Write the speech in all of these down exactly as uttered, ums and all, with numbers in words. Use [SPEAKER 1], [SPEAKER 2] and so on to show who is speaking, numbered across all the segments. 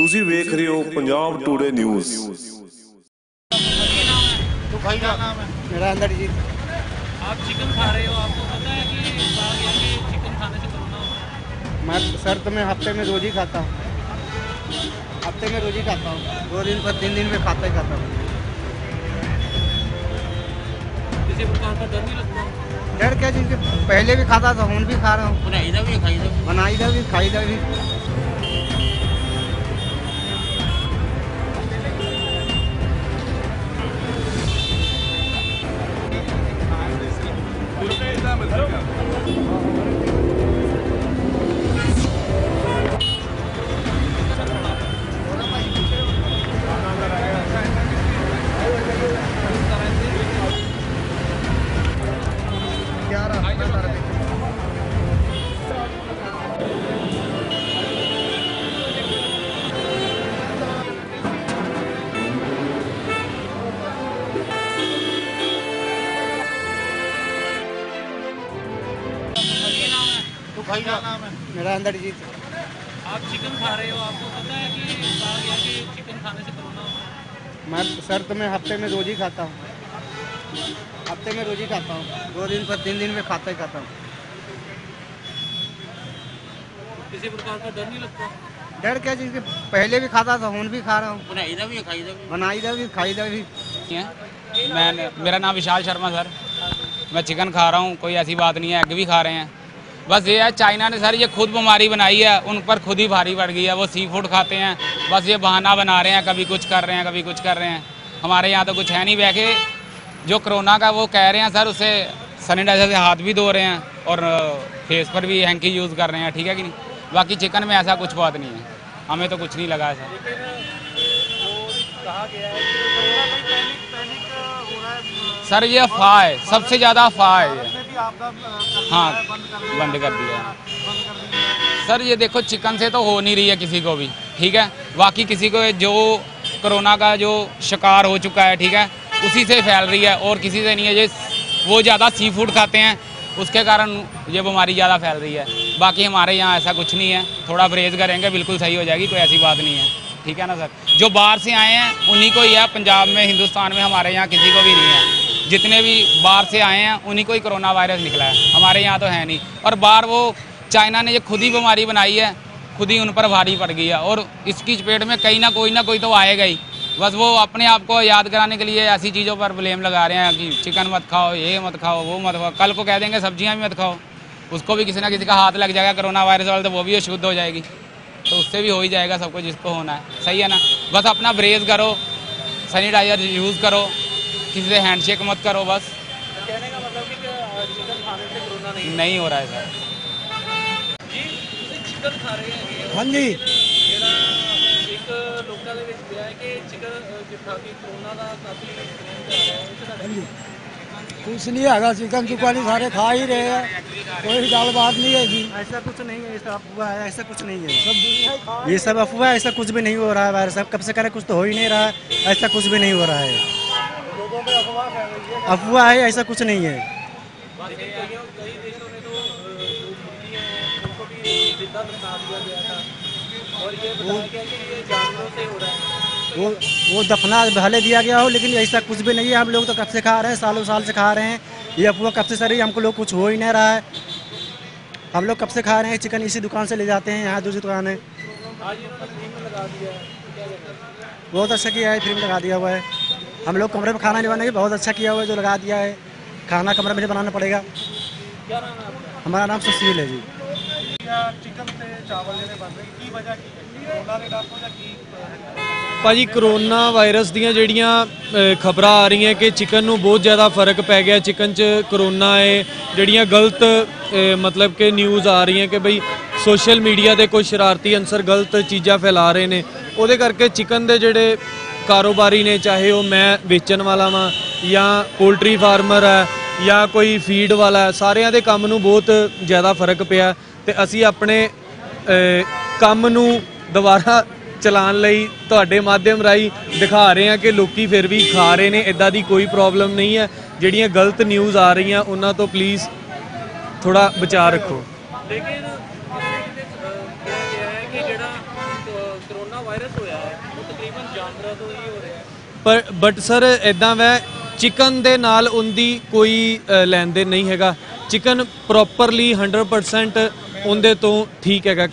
[SPEAKER 1] ਤੁਸੀਂ ਵੇਖ ਰਹੇ ਹੋ पंजाब टुडे न्यूज़।
[SPEAKER 2] तो भाई क्या नाम है?
[SPEAKER 3] मेरा अंदरजीत।
[SPEAKER 2] आप चिकन खा रहे हो, आपको पता है कि कहा गया कि चिकन खाने से कोरोना होता है?
[SPEAKER 3] मैं सर तो मैं हफ्ते में रोज ही खाता हूँ, हफ्ते में रोज ही खाता हूँ, दो दिन पर तीन दिन में खाता ही खाता हूँ।
[SPEAKER 2] किसी प्रकार का डर नहीं लगता?
[SPEAKER 3] डर क्या चीज़ के, पहले भी खाता था, हूँ भी खा रहा हूँ,
[SPEAKER 2] बनाई भी खाई भी
[SPEAKER 3] बनाई था भी खाई था भी।
[SPEAKER 2] तो भाई क्या नाम है?
[SPEAKER 3] मेरा अंदरजीत।
[SPEAKER 2] आप चिकन खा रहे हो, आपको पता है कि कहा गया कि चिकन खाने से कोरोना होता है?
[SPEAKER 3] मैं सर तो मैं हफ्ते में रोज ही खाता हूँ, हफ्ते में रोज ही खाता हूँ, दो दिन पर तीन दिन में खाता ही खाता हूँ।
[SPEAKER 2] किसी प्रकार का डर नहीं लगता?
[SPEAKER 3] डर क्या चीज़ के, पहले भी खाता था, हूँ भी खा रहा हूँ,
[SPEAKER 2] बनाई भी खाई भी
[SPEAKER 3] बनाई था भी खाई था भी।
[SPEAKER 4] मैं मेरा नाम विशाल शर्मा सर, मैं चिकन खा रहा हूँ, कोई ऐसी बात नहीं है, एग भी खा रहे हैं। बस ये है चाइना ने सर ये खुद बीमारी बनाई है, उन पर खुद ही भारी पड़ गई है। वो सी फूड खाते हैं, बस ये बहाना बना रहे हैं, कभी कुछ कर रहे हैं कभी कुछ कर रहे हैं। हमारे यहाँ तो कुछ है नहीं। वैसे जो कोरोना का वो कह रहे हैं सर, उसे सैनिटाइजर से हाथ भी धो रहे हैं और फेस पर भी हैंकी यूज़ कर रहे हैं, ठीक है कि नहीं। बाकी चिकन में ऐसा कुछ बात नहीं है, हमें तो कुछ नहीं लगा है सर।
[SPEAKER 2] कहा गया है कि कोरोना का पैनिक पैनिक हो रहा है।
[SPEAKER 4] सर ये अफवाह है, सबसे ज़्यादा अफवाह है ये।
[SPEAKER 2] भी आपका
[SPEAKER 4] हाँ,
[SPEAKER 2] बंद कर
[SPEAKER 4] बंद कर दिया है
[SPEAKER 2] बंद कर दिया।
[SPEAKER 4] सर। ये देखो चिकन से तो हो नहीं रही है किसी को भी, ठीक है। बाकी किसी को जो कोरोना का जो शिकार हो चुका है, ठीक है, उसी से फैल रही है और किसी से नहीं है। ये वो ज़्यादा सी फूड खाते हैं, उसके कारण ये बीमारी ज़्यादा फैल रही है। बाकी हमारे यहाँ ऐसा कुछ नहीं है, थोड़ा परहेज़ करेंगे बिल्कुल सही हो जाएगी, कोई ऐसी बात नहीं है, ठीक है ना सर। जो बाहर से आए हैं उन्हीं को ही है, पंजाब में हिंदुस्तान में हमारे यहाँ किसी को भी नहीं है। जितने भी बाहर से आए हैं उन्हीं को ही कोरोना वायरस निकला है, हमारे यहाँ तो है नहीं। और बाहर वो चाइना ने ये खुद ही बीमारी बनाई है, खुद ही उन पर भारी पड़ गई है और इसकी चपेट में कहीं ना कोई ना कोई तो आएगा ही। बस वो अपने आप को याद कराने के लिए ऐसी चीज़ों पर ब्लेम लगा रहे हैं कि चिकन मत खाओ, ये मत खाओ, वो मत खाओ। कल को कह देंगे सब्जियाँ भी मत खाओ, उसको भी किसी ना किसी का हाथ लग जाएगा कोरोना वायरस वाला, तो वो भी अशुद्ध हो जाएगी, तो उससे भी हो ही जाएगा सबको जिसको होना है, सही है ना। बस अपना परहेज़ करो, सैनिटाइजर यूज़ करो, किसी से हैंडशेक मत करो। बस
[SPEAKER 2] कहने का मतलब कि चिकन खाने से कोरोना नहीं
[SPEAKER 4] नहीं हो रहा है सर।
[SPEAKER 2] जी। ਤੁਸੀਂ चिकन खा रहे हैं?
[SPEAKER 3] हाँ जी।
[SPEAKER 2] ਜਿਹੜਾ ਇੱਕ ਲੋਕਾਂ ਦੇ ਵਿੱਚ ਪਿਆ ਹੈ ਕਿ ਚਿਕਨ ਜਿੱਥਾ ਕਿ ਕੋਰੋਨਾ ਦਾ ਕਾਫੀ ਕਰੇਜ਼ ਆ ਰਿਹਾ ਹੈ, ਇਸ ਦਾ
[SPEAKER 3] हाँ जी, कुछ नहीं है, चिकन चुकानी सारे खा ही रहे हैं, कोई गल बात नहीं है जी। ऐसा कुछ नहीं है, ऐसा अफवाह है, ऐसा कुछ नहीं है, सब दुनिया खा, ये सब अफवाह है, ऐसा कुछ भी नहीं हो रहा है। वायरस कब से करे, कुछ तो हो ही नहीं रहा है, ऐसा कुछ भी नहीं हो रहा है,
[SPEAKER 2] लोगों में अफवाह फैल रही है।
[SPEAKER 3] अफवाह है, ऐसा कुछ नहीं है।
[SPEAKER 2] लेकिन कईयों कई देशों में तो जो मुर्गी हैं उनको भी जिंदा दफना दिया गया था और ये बताया गया कि ये जानवरों से हो रहा है।
[SPEAKER 3] वो वो दफना भले दिया गया हो, लेकिन ऐसा कुछ भी नहीं है। हम लोग तो कब से खा रहे हैं, सालों साल से खा रहे हैं, ये अफवाह कब से सर, हमको लोग कुछ हो ही नहीं रहा है। हम लोग कब से खा रहे हैं चिकन, इसी दुकान से ले जाते हैं, यहाँ दूसरी दुकान है।
[SPEAKER 2] आज इन्होंने फ्री में लगा दिया है, क्या कहते हैं?
[SPEAKER 3] बहुत अच्छा किया है, फ्री में लगा दिया हुआ है। हम लोग कमरे में खाना नहीं बनाएंगे, बहुत अच्छा किया हुआ है जो लगा दिया है। खाना कमरे में नहीं बनाना पड़ेगा।
[SPEAKER 2] क्या नाम है आपका?
[SPEAKER 3] हमारा नाम सुशील है जी।
[SPEAKER 2] चिकन से चावल ਜਿਹੜੇ ਬਣ ਰਹੇ ਕੀ ਵਜ੍ਹਾ ਕੀ ਹੈ? ਕੋਰੋਨਾ ਦੇ ਡਰ ਤੋਂ ਜਾਂ ਕੀ?
[SPEAKER 5] ਭਾਜੀ ਕਰੋਨਾ ਵਾਇਰਸ ਦੀਆਂ ਜਿਹੜੀਆਂ ਖਬਰਾਂ ਆ ਰਹੀਆਂ ਕਿ ਚਿਕਨ ਨੂੰ ਬਹੁਤ ਜ਼ਿਆਦਾ ਫਰਕ ਪੈ ਗਿਆ, ਚਿਕਨ 'ਚ ਕਰੋਨਾ ਹੈ, ਜਿਹੜੀਆਂ ਗਲਤ ਮਤਲਬ ਕਿ ਨਿਊਜ਼ ਆ ਰਹੀਆਂ ਕਿ ਬਈ ਸੋਸ਼ਲ ਮੀਡੀਆ 'ਤੇ ਕੋਈ ਸ਼ਰਾਰਤੀ ਅਨਸਰ ਗਲਤ ਚੀਜ਼ਾਂ ਫੈਲਾ ਰਹੇ ਨੇ, ਉਹਦੇ ਕਰਕੇ ਚਿਕਨ ਦੇ ਜਿਹੜੇ ਕਾਰੋਬਾਰੀ ਨੇ, ਚਾਹੇ ਉਹ ਮੈਂ ਵੇਚਣ ਵਾਲਾ ਵਾਂ ਜਾਂ ਪੋਲਟਰੀ ਫਾਰਮਰ ਹੈ ਜਾਂ ਕੋਈ ਫੀਡ ਵਾਲਾ, ਸਾਰਿਆਂ ਦੇ ਕੰਮ ਨੂੰ ਬਹੁਤ ਜ਼ਿਆਦਾ ਫਰਕ ਪਿਆ। ਤੇ ਅਸੀਂ ਆਪਣੇ ਕੰਮ ਨੂੰ ਦੁਬਾਰਾ ਚਲਾਉਣ ਲਈ ਤੁਹਾਡੇ ਮਾਧਿਅਮ ਰਾਹੀਂ ਦਿਖਾ ਰਹੇ ਹਾਂ ਕਿ ਲੋਕੀ ਫਿਰ ਵੀ ਖਾ ਰਹੇ ਨੇ, ਇੱਦਾਂ ਦੀ ਕੋਈ ਪ੍ਰੋਬਲਮ ਨਹੀਂ ਹੈ। ਜਿਹੜੀਆਂ ਗਲਤ ਨਿਊਜ਼ ਆ ਰਹੀਆਂ ਉਹਨਾਂ ਤੋਂ ਪਲੀਜ਼ ਥੋੜਾ ਬਚਾਅ ਰੱਖੋ।
[SPEAKER 2] लेकिन किया गया है कि ਜਿਹੜਾ कोरोना ਕਰੋਨਾ ਵਾਇਰਸ ਹੋਇਆ ਹੈ ਉਹ ਤਕਰੀਬਨ ਜਾਨਵਰਾਂ ਤੋਂ ਹੀ ਹੋ ਰਿਹਾ ਹੈ।
[SPEAKER 5] ਪਰ ਬਟ ਸਰ ਇਦਾਂ ਵੈ ਚਿਕਨ ਦੇ ਨਾਲ ਉਹਦੀ ਕੋਈ ਅ, ਲੈਣ ਦੇਣ ਨਹੀਂ ਹੈਗਾ। ਚਿਕਨ ਪ੍ਰੋਪਰਲੀ ਹੰਡਰਡ ਪਰਸੈਂਟ ਉਹਦੇ ਤੋਂ ਠੀਕ ਹੈਗਾ।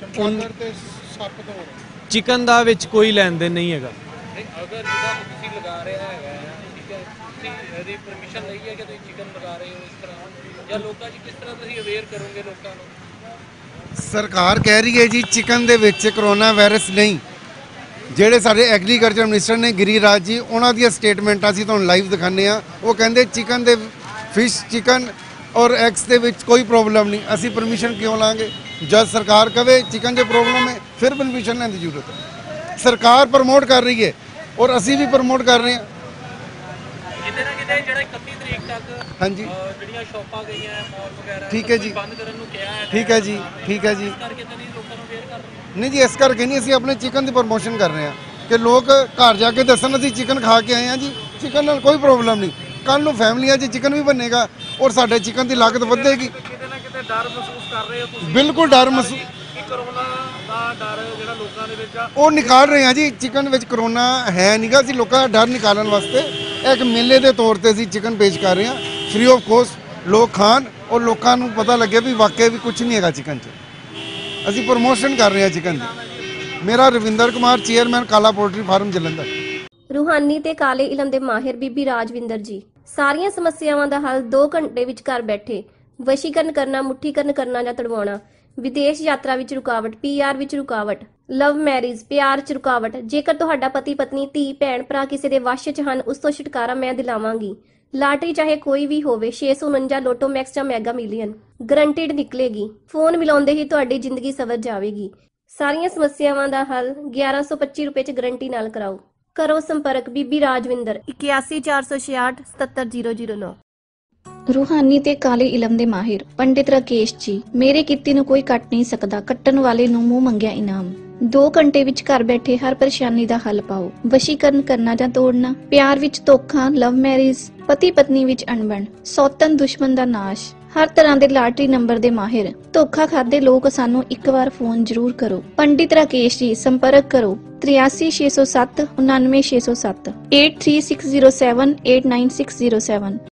[SPEAKER 5] ਚਿਕਨ ਦਾ ਵਿੱਚ ਕੋਈ ਲੈਣ ਦੇਣ ਨਹੀਂ ਹੈਗਾ।
[SPEAKER 2] ਨਹੀਂ, ਅਗਰ ਜਿਹਦਾ ਤੁਸੀਂ ਲਗਾ ਰਿਹਾ ਹੈਗਾ ਹੈ, ਠੀਕ ਹੈ, ਤੁਸੀਂ ਇਹਦੀ ਪਰਮਿਸ਼ਨ ਲਈ ਹੈ ਕਿ ਤੁਸੀਂ ਚਿਕਨ ਲਗਾ ਰਹੇ ਹੋ ਇਸ ਤਰ੍ਹਾਂ, ਜਾਂ ਲੋਕਾਂ 'ਚ ਕਿਸ ਤਰ੍ਹਾਂ ਤੁਸੀਂ ਅਵੇਅਰ ਕਰੋਗੇ ਲੋਕਾਂ ਨੂੰ?
[SPEAKER 6] ਸਰਕਾਰ ਕਹਿ ਰਹੀ ਹੈ ਜੀ ਚਿਕਨ ਦੇ ਵਿੱਚ ਕਰੋਨਾ ਵਾਇਰਸ ਨਹੀਂ। ਜਿਹੜੇ ਸਾਡੇ ਐਗਰੀਕਲਚਰ ਮਿਨਿਸਟਰ ਨੇ ਗਿਰੀਰਾਜ ਜੀ, ਉਹਨਾਂ ਦੀਆਂ ਸਟੇਟਮੈਂਟਾਂ ਅਸੀਂ ਤੁਹਾਨੂੰ ਲਾਈਵ ਦਿਖਾਉਂਦੇ ਆ। ਉਹ ਕਹਿੰਦੇ ਚਿਕਨ ਦੇ ਫਿਸ਼ ਚਿਕਨ ਔਰ ਐਗਸ ਦੇ ਵਿੱਚ ਕੋਈ ਪ੍ਰੋਬਲਮ ਨਹੀਂ। ਅਸੀਂ ਪਰਮਿਸ਼ਨ ਕਿਉਂ ਲਾਂਗੇ? ਜਦ ਸਰਕਾਰ ਕਵੇ ਚਿਕਨ 'ਚ ਪ੍ਰੋਬਲਮ ਹੈ ਫਿਰ ਪਰਮਿਸ਼ਨ ਲੈਣ ਦੀ ਜ਼ਰੂਰਤ ਹੈ। ਸਰਕਾਰ ਪ੍ਰਮੋਟ ਕਰ ਰਹੀ ਹੈ ਔਰ ਅਸੀਂ ਵੀ ਪ੍ਰਮੋਟ ਕਰ ਰਹੇ ਹਾਂ।
[SPEAKER 2] ਕਿਤੇ ਨਾ ਕਿਤੇ ਜਿਹੜਾ ਇਕੱਤੀ ਤਰੀਕ ਤੱਕ
[SPEAKER 6] ਹਾਂਜੀ
[SPEAKER 2] ਅਹ, ਜਿਹੜੀਆਂ ਸ਼ਾਪਾਂ ਗਈਆਂ ਮਾਲ ਵਗੈਰਾ
[SPEAKER 6] ਠੀਕ ਹੈ
[SPEAKER 2] ਸਭ ਕੁਝ
[SPEAKER 6] ਜੀ।
[SPEAKER 2] ਬੰਦ ਕਰਨ ਨੂੰ ਕਿਹਾ ਹੈ,
[SPEAKER 6] ਠੀਕ ਹੈ ਜੀ, ਠੀਕ ਹੈ ਜੀ।
[SPEAKER 2] ਇਸ ਕਰਕੇ ਤਾਂ ਨਹੀਂ ਲੋਕਾਂ ਨੂੰ ਅਵੇਅਰ ਕਰ ਰਹੇ?
[SPEAKER 6] ਨਹੀਂ ਜੀ, ਇਸ ਕਰਕੇ ਨਹੀਂ, ਅਸੀਂ ਆਪਣੇ ਚਿਕਨ ਦੀ ਪ੍ਰਮੋਸ਼ਨ ਕਰ ਰਹੇ ਹਾਂ ਕਿ ਲੋਕ ਘਰ ਜਾ ਕੇ ਦੱਸਣ ਅਸੀਂ ਚਿਕਨ ਖਾ ਕੇ ਆਏ ਹਾਂ ਜੀ, ਚਿਕਨ ਨਾਲ ਕੋਈ ਪ੍ਰੋਬਲਮ ਨਹੀਂ। ਕੱਲ ਨੂੰ ਫੈਮਲੀਆਂ 'ਚ ਚਿਕਨ ਵੀ ਬਣੇਗਾ ਔਰ ਸਾਡੇ ਚਿਕਨ ਦੀ ਲਾਗਤ ਵਧੇਗੀ।
[SPEAKER 2] ਕਿਤੇ ਨਾ ਕਿਤੇ ਡਰ ਮਹਿਸੂਸ ਕਰ ਰਹੇ ਹੋ ਤੁਸੀਂ?
[SPEAKER 6] ਬਿਲਕੁਲ ਡਰ ਮਹਿਸੂਸ
[SPEAKER 2] ਕਿ ਕਰੋਨਾ ਦਾ ਡਰ ਜਿਹੜਾ ਲੋਕਾਂ ਦੇ ਵਿੱਚ ਆ
[SPEAKER 6] ਉਹ ਨਿਕਾਲ ਰਹੇ ਹਾਂ ਜੀ। ਚਿਕਨ ਵਿੱਚ ਕਰੋਨਾ ਹੈ ਨਹੀਂਗਾ। ਅਸੀਂ ਲੋਕਾਂ ਦਾ ਡਰ ਨਿਕਾਲਣ ਵਾਸਤੇ ਇੱਕ ਮੇਲੇ ਦੇ ਤੌਰ ਤੇ ਅਸੀਂ ਚਿਕਨ ਪੇਸ਼ ਕਰ ਰਹੇ ਹਾਂ ਫ੍ਰੀ ਆਫ ਕੋਸਟ। ਲੋਕ ਖਾਣ ਔਰ ਲੋਕਾਂ ਨੂੰ ਪਤਾ ਲੱਗੇ ਵੀ ਵਾਕਿਆ ਵੀ ਕੁਝ ਨਹੀਂ ਹੈਗਾ ਚਿਕਨ 'ਚ। ਅਸੀਂ ਪ੍ਰਮੋਸ਼ਨ ਕਰ ਰਹੇ ਹਾਂ ਚਿਕਨ ਦੀ। ਮੇਰਾ Ravinder Kumar, chairman Kala poultry farm Jalandhar.
[SPEAKER 7] ਰੂਹਾਨੀ ਤੇ ਕਾਲੇ ਇਲਮ ਦੇ ਮਾਹਿਰ ਬੀਬੀ ਰਾਜਵਿੰਦਰ ਜੀ। ਸਾਰੀਆਂ ਸਮੱਸਿਆਵਾਂ ਦਾ ਹੱਲ ਦੋ ਘੰਟੇ ਵਿੱਚ ਘਰ ਬੈਠੇ। ਵਸ਼ੀਕਰਨ ਕਰਨਾ, ਮੁੱਠੀਕਰਨ ਕਰਨਾ ਜਾਂ ਤੜਵਾਉਣਾ, ਵਿਦੇਸ਼ ਯਾਤਰਾ ਵਿੱਚ ਰੁਕਾਵਟ, ਪੀਆਰ ਵਿੱਚ ਰੁਕਾਵਟ, ਲਵ ਮੈਰਿਜ, ਪਿਆਰ 'ਚ ਰੁਕਾਵਟ। ਜੇਕਰ ਤੁਹਾਡਾ ਪਤੀ ਪਤਨੀ, ਧੀ ਭੈਣ ਭਰਾ ਕਿਸੇ ਦੇ ਵਸ਼ 'ਚ ਹਨ, ਉਸ ਤੋਂ ਛੁਟਕਾਰਾ ਮੈਂ ਦਿਲਾਵਾਂਗੀ। ਲਾਟਰੀ ਚਾਹੇ ਕੋਈ ਵੀ ਹੋਵੇ, ਛੇ ਸੌ ਉਨੰਜਾ ਲੋਟੋ ਮੈਕਸ ਜਾਂ ਮੈਗਾ ਮਿਲੀਅਨ ਗਰੰਟਿਡ ਨਿਕਲੇਗੀ। ਫੋਨ ਮਿਲਾਉਂਦੇ ਹੀ ਤੁਹਾਡੀ ਜ਼ਿੰਦਗੀ ਸਵਰ ਜਾਵੇਗੀ। ਸਾਰੀਆਂ ਸਮੱਸਿਆਵਾਂ ਦਾ ਹੱਲ ਗਿਆਰਾਂ ਸੌ ਪੱਚੀ ਰੁਪਏ 'ਚ ਗਰੰਟੀ ਨਾਲ ਕਰਾਓ। ਕਰੋ ਸੰਪਰਕ ਬੀਬੀ ਰਾਜਵਿੰਦਰ ਇਕਿਆਸੀ ਚਾਰ ਸੌ ਛਿਆਹਠ ਸਤੱਤਰ ਜ਼ੀਰੋ ਜ਼ੀਰੋ ਨੌ।
[SPEAKER 8] ਰੂਹਾਨੀ ਤੇ ਕਾਲੇ ਇਲਮ ਦੇ ਮਾਹਿਰ ਪੰਡਿਤ ਰਾਕੇਸ਼ ਜੀ। ਮੇਰੇ ਕਿੱਤੇ ਨੂੰ ਕੋਈ ਕੱਟ ਨਹੀਂ ਸਕਦਾ, ਕੱਟਣ ਵਾਲੇ ਨੂੰ ਮੂੰਹ ਮੰਗਿਆ ਇਨਾਮ। ਦੋ ਘੰਟੇ ਵਿੱਚ ਘਰ ਬੈਠੇ ਹਰ ਪਰੇਸ਼ਾਨੀ ਦਾ ਹੱਲ ਪਾਓ। ਵਸ਼ੀਕਰਨ ਕਰਨਾ ਜਾਂ ਤੋੜਨਾ, ਪਿਆਰ ਵਿੱਚ ਧੋਖਾ, ਲਵ ਮੈਰਿਜ, ਪਤੀ ਪਤਨੀ ਵਿੱਚ ਅਣਬਣ, ਸੌਤਨ ਦੁਸ਼ਮਣ ਦਾ ਨਾਸ਼, ਹਰ ਤਰ੍ਹਾਂ ਦੇ ਲਾਟਰੀ ਨੰਬਰ ਦੇ ਮਾਹਿਰ। ਧੋਖਾ ਖਾਦੇ ਲੋਕ ਸਾਨੂੰ ਇੱਕ ਵਾਰ ਫੋਨ ਜ਼ਰੂਰ ਕਰੋ। ਪੰਡਿਤ ਰਾਕੇਸ਼ ਜੀ, ਸੰਪਰਕ ਕਰੋ ਤ੍ਰਿਆਸੀ ਛੇ ਸੌ ਸੱਤ ਉਨਾਨਵੇਂ ਛੇ ਸੌ ਸੱਤ, ਅੱਠ ਤਿੰਨ ਛੇ ਜ਼ੀਰੋ ਸੱਤ ਅੱਠ ਨੌਂ ਛੇ ਜ਼ੀਰੋ ਸੱਤ।